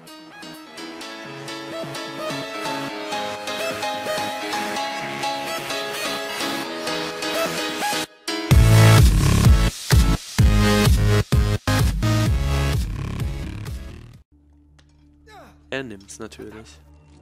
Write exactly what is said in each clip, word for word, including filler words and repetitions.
Er nimmt's natürlich.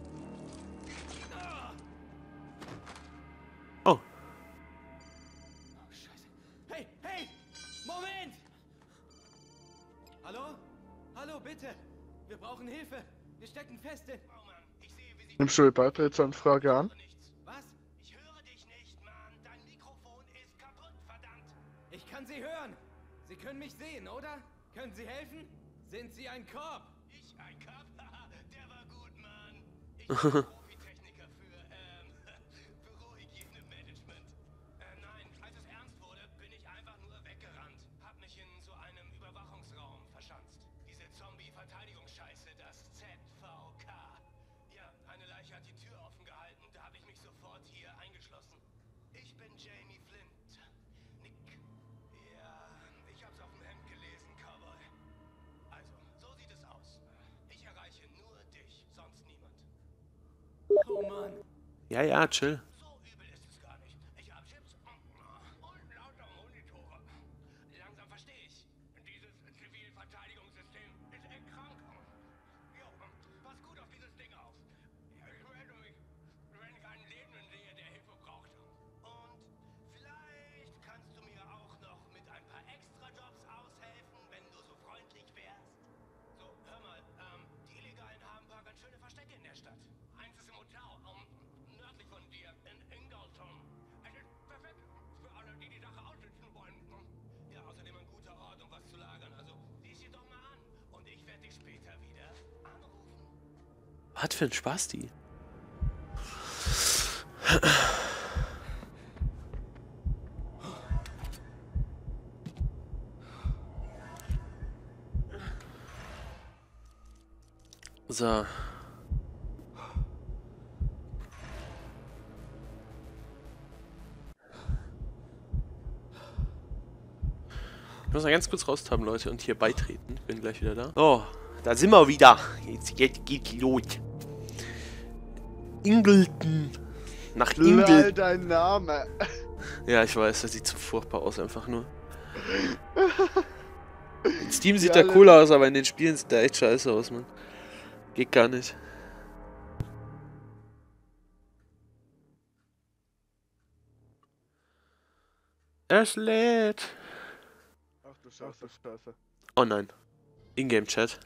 Oh. Oh, Scheiße. Hey, hey! Moment! Hallo? Hallo, bitte! Wir brauchen Hilfe! Wir stecken fest in... Oh Mann, ich sehe, wie Sie... Nimmst du die Beitrittsanfrage an? Was? Ich höre dich nicht, Mann! Dein Mikrofon ist kaputt, verdammt! Ich kann Sie hören! Sie können mich sehen, oder? Können Sie helfen? Sind Sie ein Korb? Ich ein Korb? Der war gut, Mann! Ich bin Profitechniker für, ähm, Bürohygienemanagement. Äh, nein, als es ernst wurde, bin ich einfach nur weggerannt. Hab mich in so einem Überwachungsraum verschanzt. Diese Zombie-Verteidigungsscheiße, das Z V K. Ja, eine Leiche hat die Tür offen gehalten, da habe ich mich sofort hier eingeschlossen. Ich bin Jamie Flint. Nick. Ja, ich hab's auf dem Hemd gelesen, Cowboy. Also, so sieht es aus. Ich erreiche nur dich, sonst niemand. Oh Mann. Ja, ja, chill. So übel ist es gar nicht. Ich habe Chips und lauter Monitore. Langsam verstehe ich. Dieses Zivilverteidigungssystem ist echt krank. Jo, pass gut auf dieses Ding auf. Ich melde mich, wenn ich einen Lebenden sehe, der Hilfe braucht. Und vielleicht kannst du mir auch noch mit ein paar Extrajobs aushelfen, wenn du so freundlich wärst. So, hör mal, ähm, die Illegalen haben ein paar ganz schöne Verstecke in der Stadt. Eins ist im Hotel, um, nördlich von dir, in Ingleton. Es ist perfekt für alle, die die Sache aussitzen wollen. Ja, außerdem ein guter Ort, um was zu lagern. Also, sieh sie doch mal an. Und ich werde dich später wieder anrufen. Was für ein Spaß die. So. Ich muss mal ganz kurz raustaben, Leute, und hier beitreten. Bin gleich wieder da. Oh, da sind wir wieder. Jetzt, jetzt geht's los. Ingleton. Nach Lol, Ingleton. dein Name. Ja, ich weiß, das sieht so furchtbar aus, einfach nur. In Steam sieht Ja, der cool aus, aber in den Spielen sieht der echt scheiße aus, Mann. Geht gar nicht. Es lädt. Ach du Scheiße, Scheiße. Oh nein. Ingame-Chat.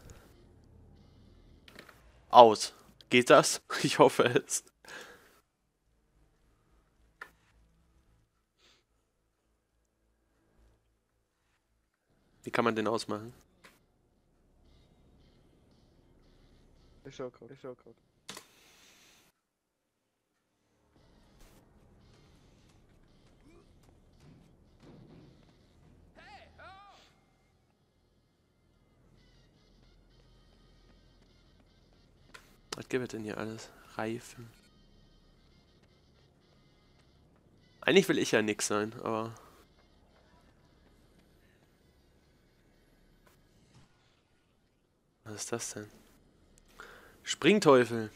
Aus. Geht das? Ich hoffe es. Wie kann man den ausmachen? Ich schau grad, ich schau grad. Was gibt es denn hier alles? Reifen. Eigentlich will ich ja nix sein, aber... Was ist das denn? Springteufel.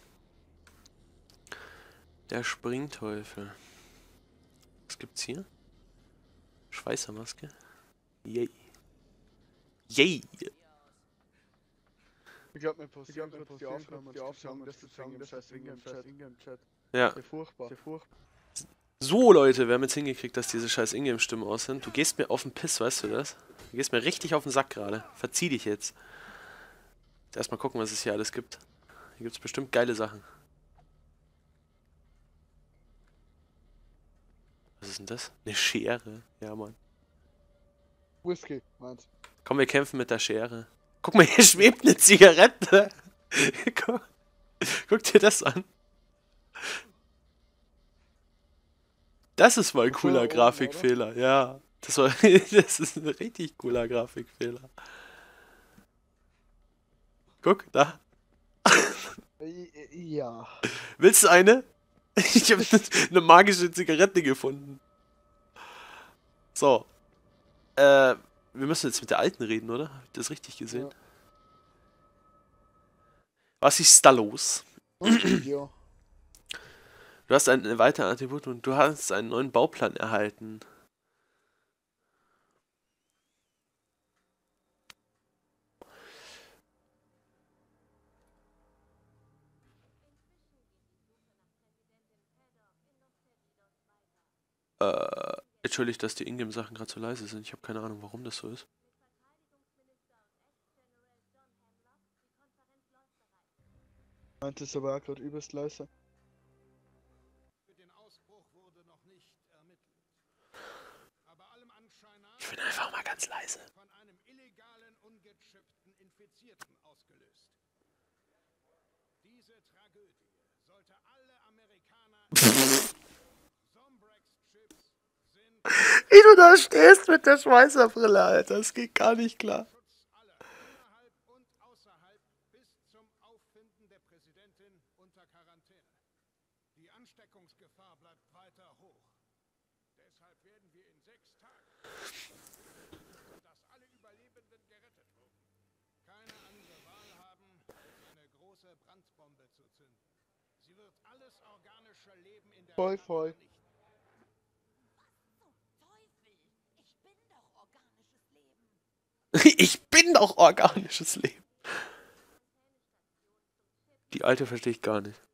Der Springteufel. Was gibt's hier? Schweißermaske. Yay. Yay. Ich glaub, mir passieren kurz die Aufnahme, die Aufnahme, das ist wegen dem Scheiß Ingame-Chat. Ja. Sehr furchtbar. Sehr furchtbar. So, Leute, wir haben jetzt hingekriegt, dass diese scheiß Ingame-Stimmen aus sind. Du gehst mir auf den Piss, weißt du das? Du gehst mir richtig auf den Sack gerade. Verzieh dich jetzt. Jetzt erstmal gucken, was es hier alles gibt. Hier gibt es bestimmt geile Sachen. Was ist denn das? Eine Schere. Ja, Mann. Whisky, meinst du? Komm, wir kämpfen mit der Schere. Guck mal, hier schwebt eine Zigarette. Guck, guck dir das an. Das ist mal ein cooler oben, Grafikfehler, ja. Das, war, das ist ein richtig cooler Grafikfehler. Guck, da. Ja. Willst du eine? Ich habe eine magische Zigarette gefunden. So. Äh, wir müssen jetzt mit der alten reden, oder? Hab ich das richtig gesehen? Ja. Was ist da los? Was geht, ja? Du hast ein weiteres Attribut und du hast einen neuen Bauplan erhalten. Äh, entschuldigt, dass die Ingame-Sachen gerade so leise sind. Ich habe keine Ahnung, warum das so ist. Meinte es aber auch gerade übelst leise. Für den Ausbruch wurde noch nicht ermittelt. Aber allem Anschein nach Ich bin einfach mal ganz leise. von einem illegalen, ungechippten Infizierten ausgelöst. Diese Tragödie sollte alle Amerikaner... Zombrex Chips sind Wie du da stehst mit der Schweißerbrille, Alter. Das geht gar nicht klar. Schutz aller innerhalb und außerhalb bis zum Auffinden der Präsidentin unter Quarantäne. Die Ansteckungsgefahr bleibt weiter hoch. Deshalb werden wir in sechs Tagen, dass alle Überlebenden gerettet wurden, keine andere Wahl haben, als eine große Brandbombe zu zünden. Sie wird alles organische Leben in der Voll, Stadt voll. vernichten. Ich bin doch organisches Leben. Die alte verstehe ich gar nicht.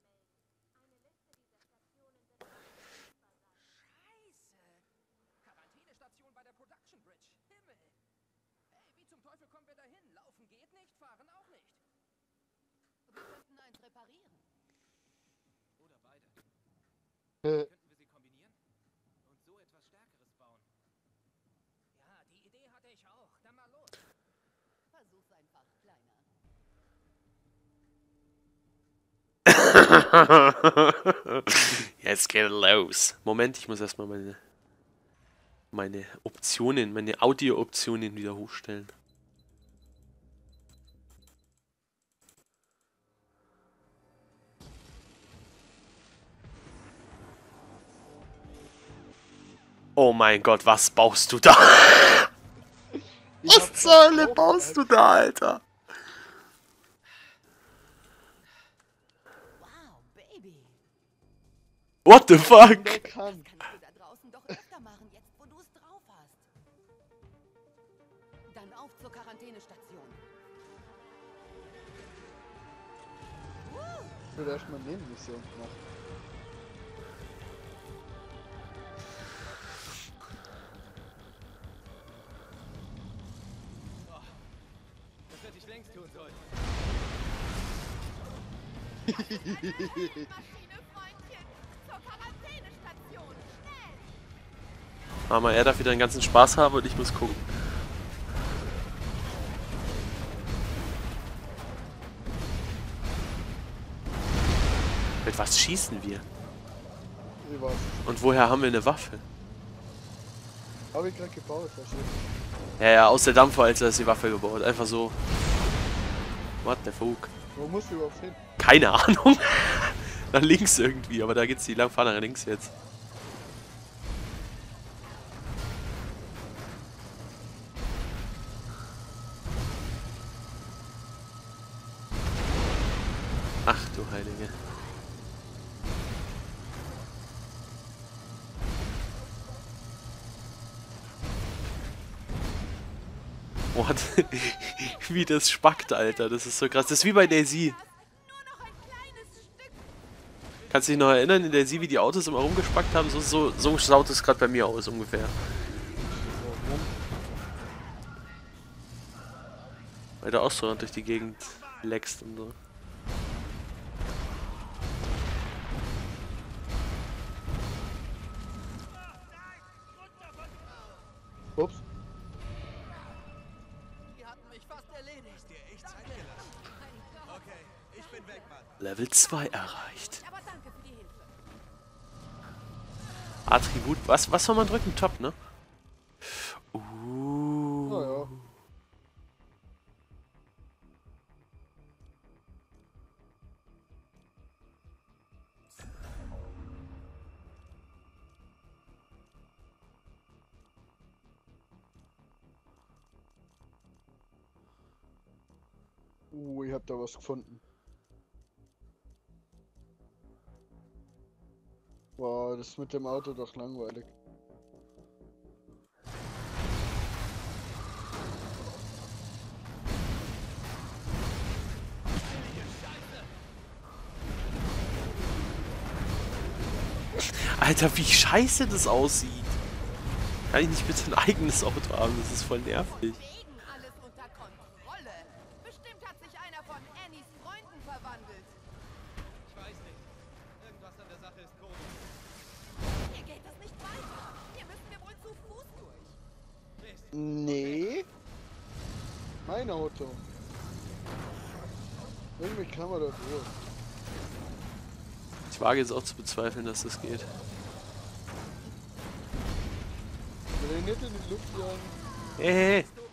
Quarantänestation bei der Production Bridge. Himmel. Hey, wie zum Teufel kommen wir da hin? Laufen geht nicht, fahren auch nicht. Wir könnten eins reparieren. Oder beide. Äh, Könnten wir sie kombinieren? Und so etwas Stärkeres bauen. Ja, die Idee hatte ich auch. Dann mal los. Versuch's einfach, Kleiner. Jetzt geht los. Moment, ich muss erstmal meine, meine Optionen, meine Audio-Optionen wieder hochstellen. Oh mein Gott, was baust du da? ich hab Was zur Hölle auch- baust du da, Alter? Wow, Baby. What the fuck? Der kann. Kannst du da draußen doch öfter machen, jetzt wo du es drauf hast. Dann auf zur Quarantänestation. Ich würde erstmal Nebenmission machen. Das hätte ich längst tun sollen. Maschine, Freundchen, zur Quarantänestation. Schnell! Aber er darf wieder den ganzen Spaß haben und ich muss gucken. Mit was schießen wir? Ich weiß. Und woher haben wir eine Waffe? Habe ich gerade gebaut, was ich. Ja, ja, aus der Dampfwalze ist die Waffe gebaut. Einfach so. What the fuck? Wo musst du überhaupt hin? Keine Ahnung. Nach links irgendwie, aber da geht's die lang. Fahr nach links jetzt. Ach du Heilige. What? Wie das spackt, Alter. Das ist so krass. Das ist wie bei Daisy. Nur noch ein kleines Stück. Kannst du dich noch erinnern, in Daisy, wie die Autos immer rumgespackt haben? So, so, so schaut es gerade bei mir aus, ungefähr. Weil du auch so durch die Gegend leckst und so. Ups. Die hatten mich fast erledigt. Dir echt Zeit gelassen. Okay, ich bin weg, Mann. Level zwei erreicht. Aber danke für die Hilfe. Attribut. Was, was soll man drücken? Top, ne? Uh. Naja. Uh, ich hab da was gefunden. ist mit dem Auto doch langweilig. Alter, wie scheiße das aussieht. Kann ich nicht bitte ein eigenes Auto haben? Das ist voll nervig. Wegen alles unter Kontrolle. Bestimmt hat sich einer von Annies Freunden verwandelt. Ich weiß nicht. Irgendwas an der Sache ist komisch. Hier geht es nicht weiter. Hier müssen wir wohl zu Fuß durch. Mist. Nee. Mein Auto. Irgendwie kann man da durch. Ich wage jetzt auch zu bezweifeln, dass das geht. Will ich nicht in die Luft jagen? Hey, hey, hey.